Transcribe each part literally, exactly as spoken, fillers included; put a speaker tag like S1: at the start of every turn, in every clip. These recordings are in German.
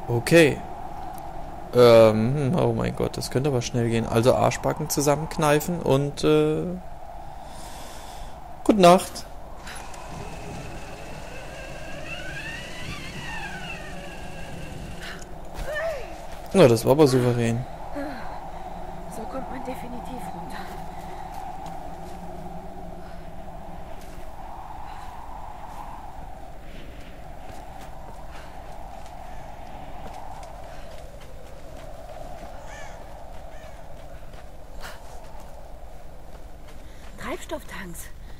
S1: Okay. Ähm, oh mein Gott, das könnte aber schnell gehen. Also Arschbacken zusammenkneifen und äh, gute Nacht. Ja, das war aber souverän.
S2: So kommt man definitiv runter. Treibstofftanks.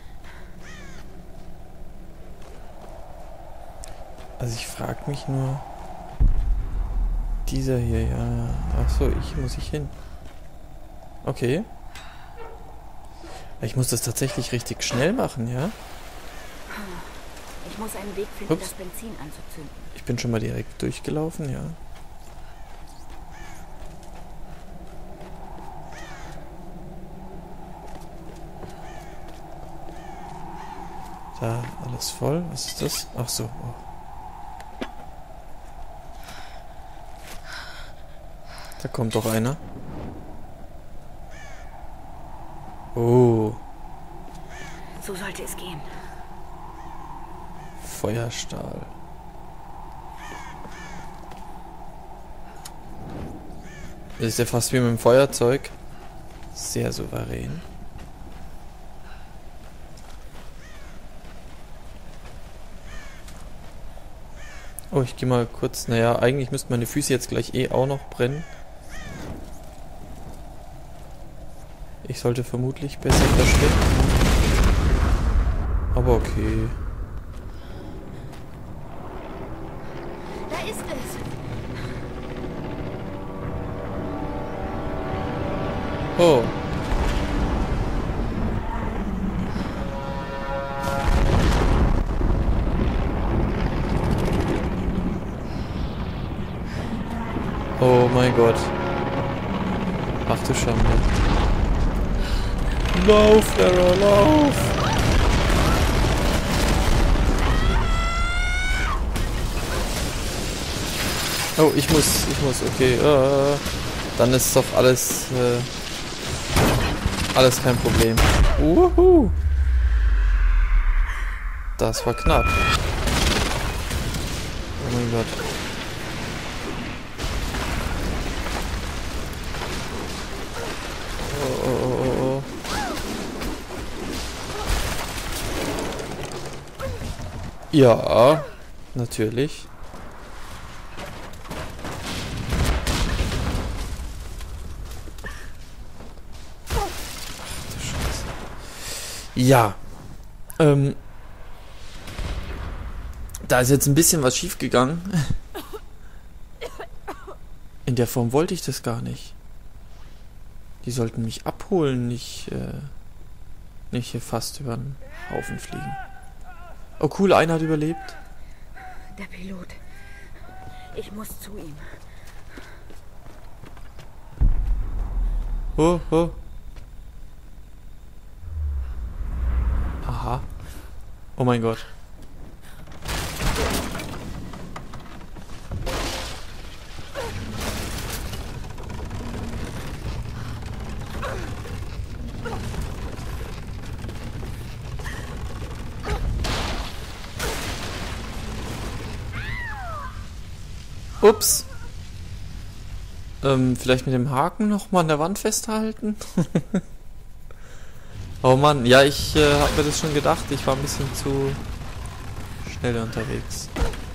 S1: Also ich frage mich nur... Dieser hier, ja. Achso, ich muss ich hin. Okay. Ich muss das tatsächlich richtig schnell machen, ja?
S2: Ich muss einen Weg finden,
S1: Ups.
S2: das Benzin anzuzünden.
S1: Ich bin schon mal direkt durchgelaufen, ja. Da, alles voll. Was ist das? Ach so. Oh. Da kommt doch einer. Oh.
S2: So sollte es gehen.
S1: Feuerstahl. Das ist ja fast wie mit dem Feuerzeug. Sehr souverän. Oh, ich gehe mal kurz. Naja, eigentlich müssten meine Füße jetzt gleich eh auch noch brennen. Ich sollte vermutlich besser verstecken. Aber okay.
S2: Da ist es.
S1: Oh. Oh mein Gott. Ach du Schande. Lauf, Lara, lauf! Oh, ich muss, ich muss, okay. Äh, dann ist doch alles, äh, alles kein Problem. Uhu. Das war knapp. Oh mein Gott. Oh, oh, oh, oh, oh. Ja, natürlich. Ach du Scheiße. Ja. Ähm. Da ist jetzt ein bisschen was schief gegangen. In der Form wollte ich das gar nicht. Die sollten mich abholen, nicht, äh, nicht hier fast über den Haufen fliegen. Oh cool, einer hat überlebt.
S2: Der Pilot. Ich muss zu ihm.
S1: Oh, oh. Aha. Oh mein Gott. Ups. Ähm, vielleicht mit dem Haken nochmal an der Wand festhalten? Oh Mann, ja, ich äh, habe mir das schon gedacht. Ich war ein bisschen zu schnell unterwegs.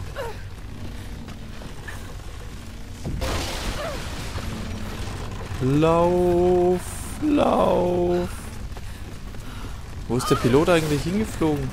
S1: Lauf, lauf. Wo ist der Pilot eigentlich hingeflogen?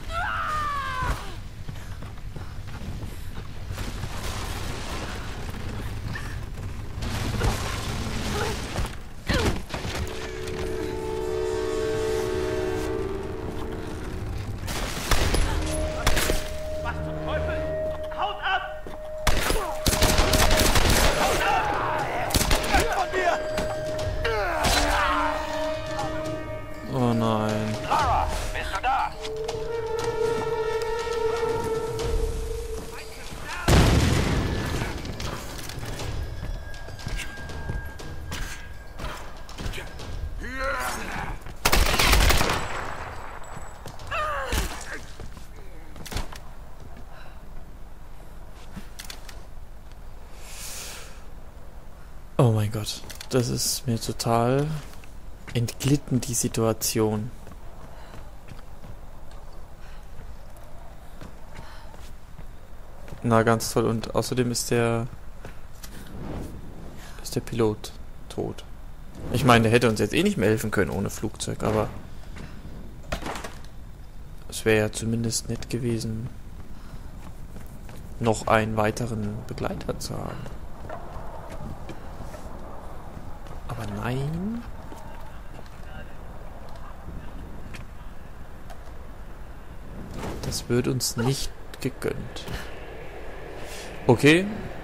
S1: Oh nein.
S3: Lara, bist du da?
S1: Oh mein Gott. Das ist mir total entglitten, die Situation. Na, ganz toll. Und außerdem ist der... ist der Pilot tot. Ich meine, der hätte uns jetzt eh nicht mehr helfen können ohne Flugzeug, aber... es wäre ja zumindest nett gewesen, noch einen weiteren Begleiter zu haben. Aber nein... das wird uns nicht gegönnt. Okay.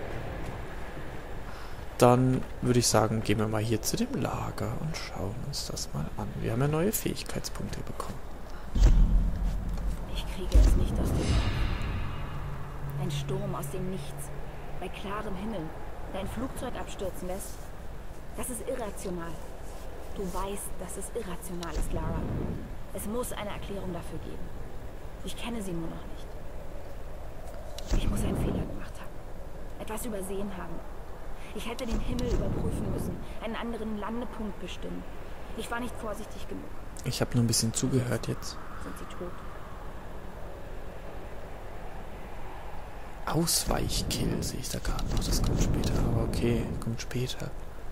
S1: Dann würde ich sagen, gehen wir mal hier zu dem Lager und schauen uns das mal an. Wir haben ja neue Fähigkeitspunkte bekommen.
S2: Ich kriege es nicht aus dem Kopf. Ein Sturm aus dem Nichts, bei klarem Himmel, der ein Flugzeug abstürzen lässt. Das ist irrational. Du weißt, dass es irrational ist, Lara. Es muss eine Erklärung dafür geben. Ich kenne sie nur noch nicht. Ich muss einen Fehler gemacht haben. Etwas übersehen haben. Ich hätte den Himmel überprüfen müssen, einen anderen Landepunkt bestimmen. Ich war nicht vorsichtig genug.
S1: Ich habe nur ein bisschen zugehört jetzt.
S2: Sind sie tot?
S1: Ausweichkill sehe ich da gerade noch. Das kommt später. Aber okay, kommt später.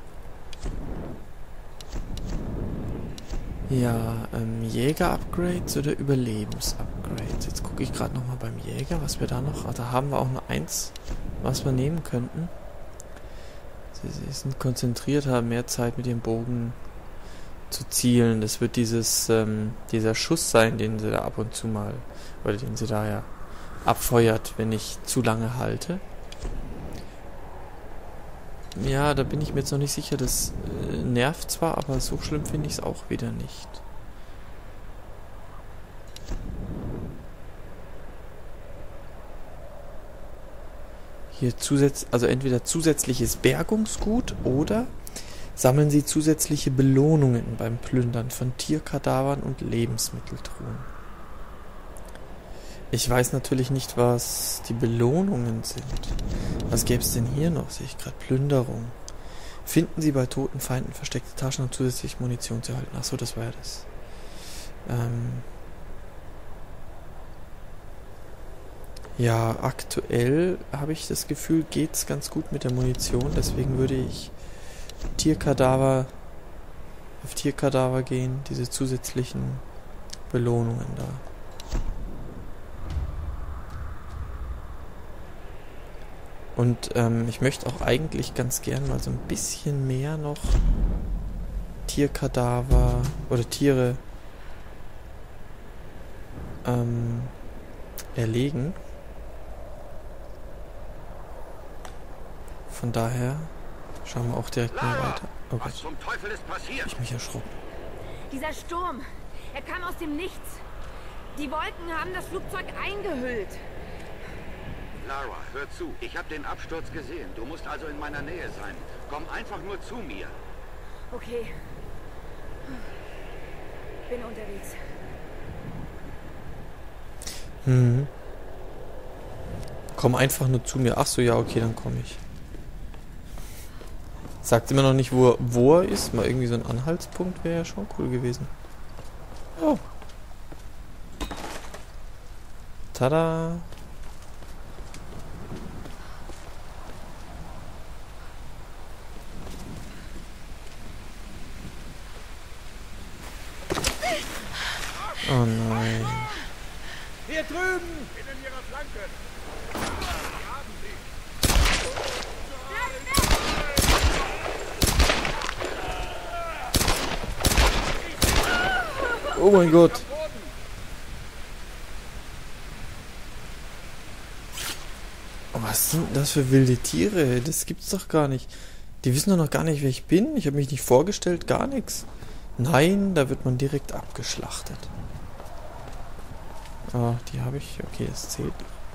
S1: Ja, ähm, Jäger-Upgrades oder Überlebens-Upgrades? Jetzt gucke ich gerade nochmal beim Jäger, was wir da noch... Ah, da haben wir auch noch eins, was wir nehmen könnten. Sie, sie sind konzentriert, haben mehr Zeit mit dem Bogen zu zielen. Das wird dieses, ähm, dieser Schuss sein, den sie da ab und zu mal... Oder den sie da ja abfeuert, wenn ich zu lange halte. Ja, da bin ich mir jetzt noch nicht sicher. Das äh, nervt zwar, aber so schlimm finde ich es auch wieder nicht. Hier zusätzlich, also entweder zusätzliches Bergungsgut oder sammeln Sie zusätzliche Belohnungen beim Plündern von Tierkadavern und Lebensmitteltruhen. Ich weiß natürlich nicht, was die Belohnungen sind. Was gäbe es denn hier noch? Sehe ich gerade. Plünderung. Finden Sie bei toten Feinden versteckte Taschen, um zusätzlich Munition zu erhalten. Achso, das war ja das. Ähm ja, aktuell habe ich das Gefühl, geht es ganz gut mit der Munition. Deswegen würde ich Tierkadaver auf Tierkadaver gehen. Diese zusätzlichen Belohnungen da. Und ähm, ich möchte auch eigentlich ganz gern mal so ein bisschen mehr noch Tierkadaver oder Tiere ähm, erlegen. Von daher schauen wir auch direkt mal weiter. Oh Gott,
S3: was zum Teufel ist passiert?
S1: ich mich erschrocken.
S2: Dieser Sturm, er kam aus dem Nichts. Die Wolken haben das Flugzeug eingehüllt.
S3: Lara, hör zu. Ich habe den Absturz gesehen. Du musst also in meiner Nähe sein. Komm einfach nur zu mir.
S2: Okay. Bin unterwegs.
S1: Hm. Komm einfach nur zu mir. Ach so, ja, okay, dann komme ich. Sagt immer noch nicht, wo er, wo er ist. Mal irgendwie so ein Anhaltspunkt wäre ja schon cool gewesen. Oh. Tada. Oh nein.
S3: Hier drüben! In ihrer Flanke!
S1: Oh mein Gott. Oh, was sind das für wilde Tiere? Das gibt's doch gar nicht. Die wissen doch noch gar nicht, wer ich bin. Ich habe mich nicht vorgestellt, gar nichts. Nein, da wird man direkt abgeschlachtet. Ah, die habe ich. Okay, das zählt.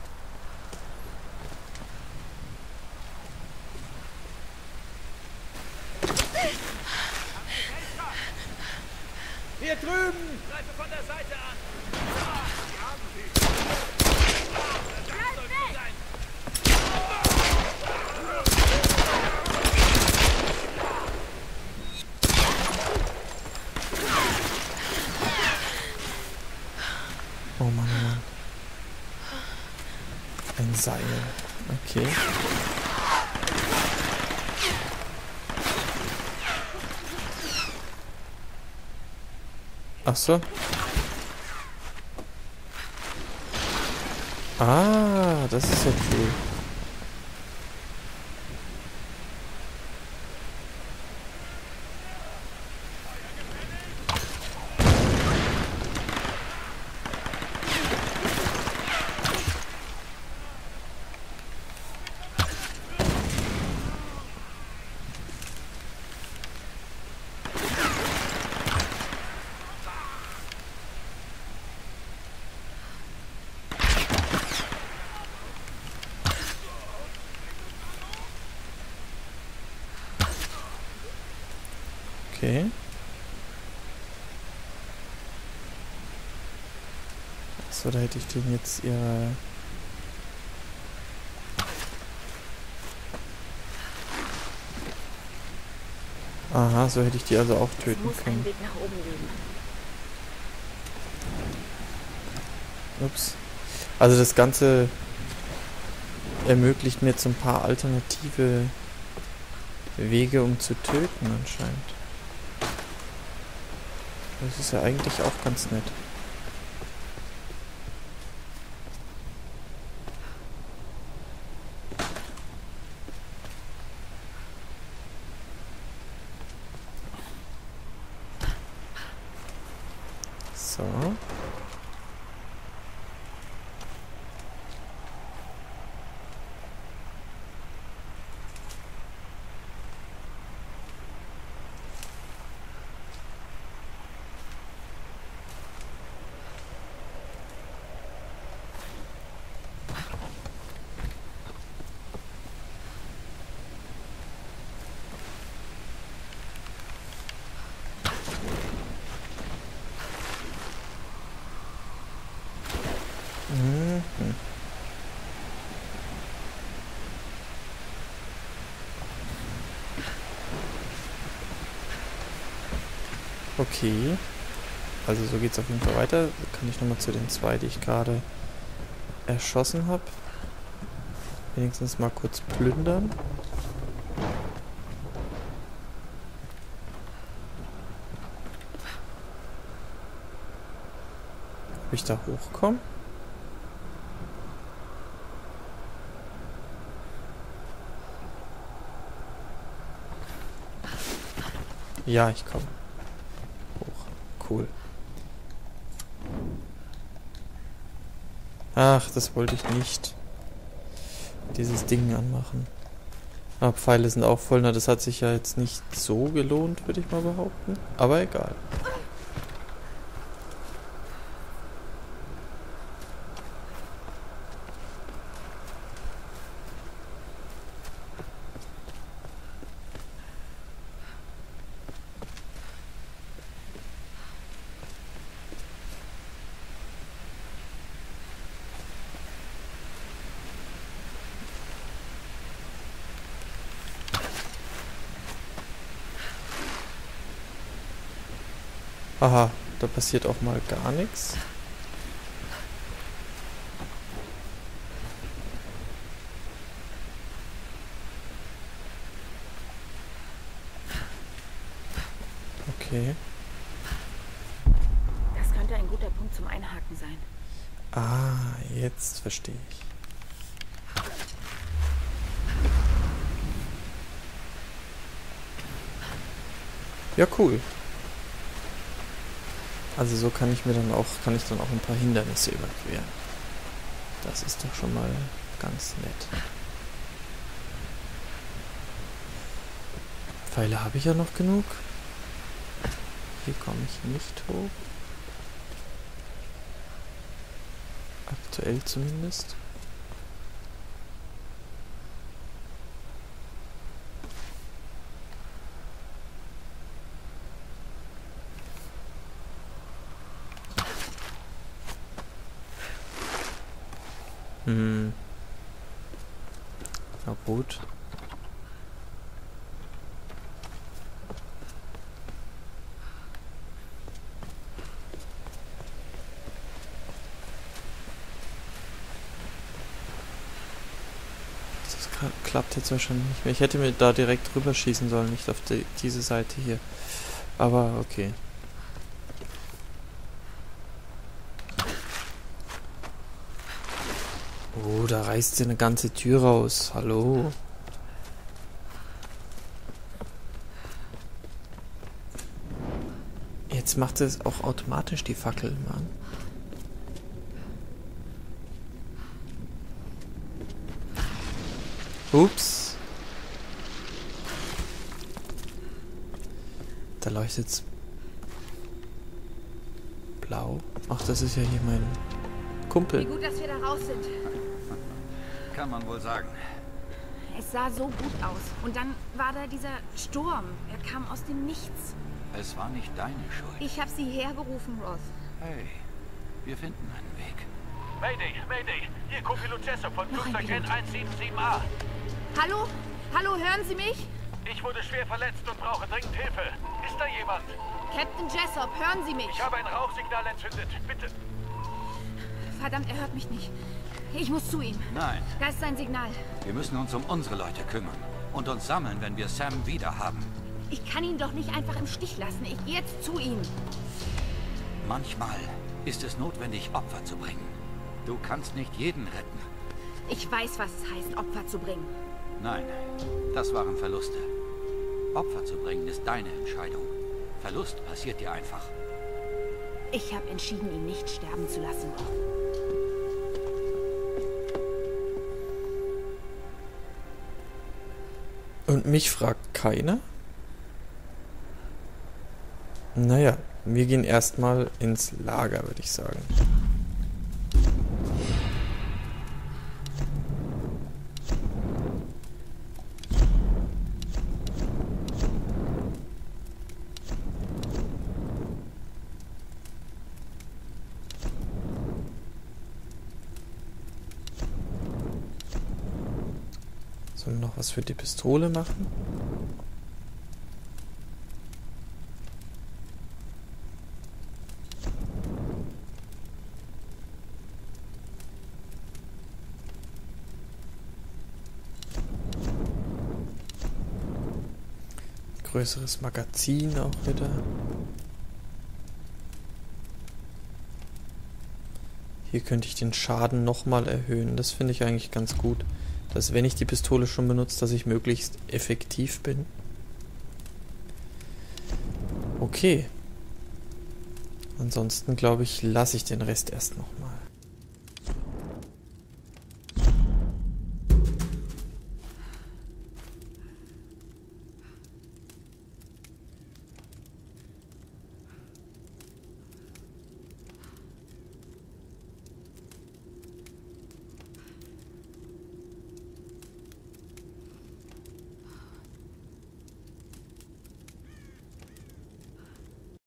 S3: Hier drüben! Greife von der Seite an!
S1: Ein Seil. Okay. Ach so. Ah, das ist ja cool. Okay. So, da hätte ich den jetzt ihre... Aha, so hätte ich die also auch töten
S2: muss
S1: können.
S2: einen Weg nach oben geben.
S1: Ups. Also das Ganze ermöglicht mir jetzt ein paar alternative Wege, um zu töten anscheinend. Das ist ja eigentlich auch ganz nett. So. Mhm. Okay. Also so geht es auf jeden Fall weiter. Kann ich nochmal zu den zwei, die ich gerade erschossen habe. Wenigstens mal kurz plündern. Ob ich da hochkomme? Ja, ich komme. Hoch. Cool. Ach, das wollte ich nicht. Dieses Ding anmachen. Aber Pfeile sind auch voll. Na, das hat sich ja jetzt nicht so gelohnt, würde ich mal behaupten. Aber egal. Aha, da passiert auch mal gar nichts. Okay.
S2: Das könnte ein guter Punkt zum Einhaken sein.
S1: Ah, jetzt verstehe ich. Ja, cool. Also so kann ich mir dann auch, kann ich dann auch ein paar Hindernisse überqueren. Das ist doch schon mal ganz nett. Pfeile habe ich ja noch genug. Hier komme ich nicht hoch. Aktuell zumindest. Hm. Na gut. kann, klappt jetzt wahrscheinlich nicht mehr. Ich hätte mir da direkt rüber schießen sollen, nicht auf die, diese Seite hier. Aber okay. Oh, da reißt sie eine ganze Tür raus. Hallo. Jetzt macht es auch automatisch die Fackel, Mann. Ups. Da leuchtet's blau. Ach, das ist ja hier mein Kumpel.
S2: Wie gut, dass wir da raus sind.
S3: Kann man wohl sagen.
S2: Es sah so gut aus. Und dann war da dieser Sturm. Er kam aus dem Nichts.
S3: Es war nicht deine Schuld.
S2: Ich habe sie hergerufen, Roth.
S3: Hey, wir finden einen Weg.
S4: Mayday, Mayday. Hier Co-Pilot Jessup von
S2: Noch ein
S4: Flugzeug
S2: Pilot.
S4: N eins sieben sieben A.
S2: Hallo? Hallo, hören Sie mich?
S4: Ich wurde schwer verletzt und brauche dringend Hilfe. Ist da jemand?
S2: Captain Jessup, hören Sie mich?
S4: Ich habe ein Rauchsignal entzündet. Bitte.
S2: Verdammt, er hört mich nicht. Ich muss zu ihm.
S3: Nein,
S2: Da ist sein Signal.
S3: wir müssen uns um unsere Leute kümmern und uns sammeln, wenn wir Sam wieder haben.
S2: Ich kann ihn doch nicht einfach im Stich lassen. Ich gehe jetzt zu ihm.
S3: Manchmal ist es notwendig, Opfer zu bringen. Du kannst nicht jeden retten.
S2: Ich weiß, was es heißt, Opfer zu bringen.
S3: Nein, das waren Verluste. Opfer zu bringen ist deine Entscheidung. Verlust passiert dir einfach.
S2: Ich habe entschieden, ihn nicht sterben zu lassen.
S1: Und mich fragt keiner? Naja, wir gehen erstmal ins Lager, würde ich sagen. Sollen wir noch was für die Pistole machen? Größeres Magazin auch wieder. Hier könnte ich den Schaden nochmal erhöhen. Das finde ich eigentlich ganz gut. Dass, wenn ich die Pistole schon benutze, dass ich möglichst effektiv bin. Okay. Ansonsten glaube ich, lasse ich den Rest erst nochmal.